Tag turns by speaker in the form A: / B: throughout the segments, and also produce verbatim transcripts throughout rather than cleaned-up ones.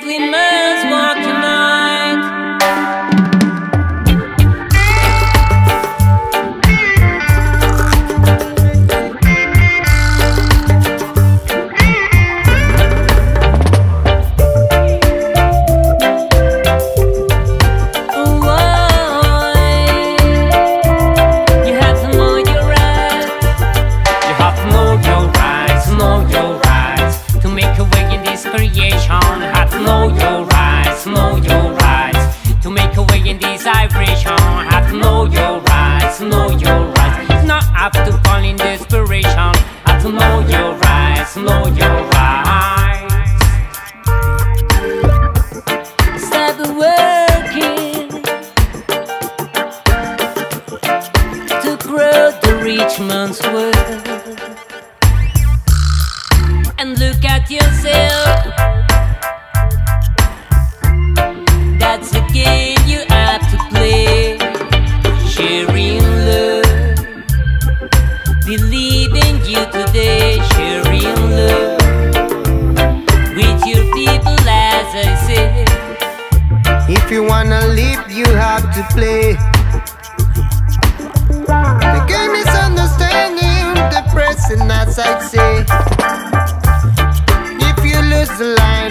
A: we must walk tonight.
B: Creation, have to know your rights, know your rights. To make a way in this vibration, have to know your rights, know your rights. It's not up to fall in desperation, have to know your rights, know your rights.
A: Stop working to grow the rich man's world, and look at yourself. That's the game you have to play. Sharing love, believe in you today. Sharing love with your people, as I say.
C: If you wanna live, you have to play. The game is understanding, depressing, as I'd say. Lose the line.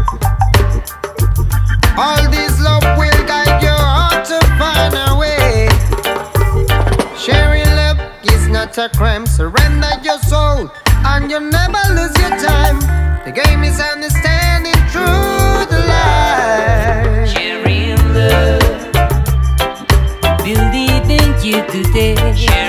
C: All this love will guide your heart to find a way. Sharing love is not a crime. Surrender your soul and you'll never lose your time. The game is understanding through the light.
A: Sharing love, believe in you today.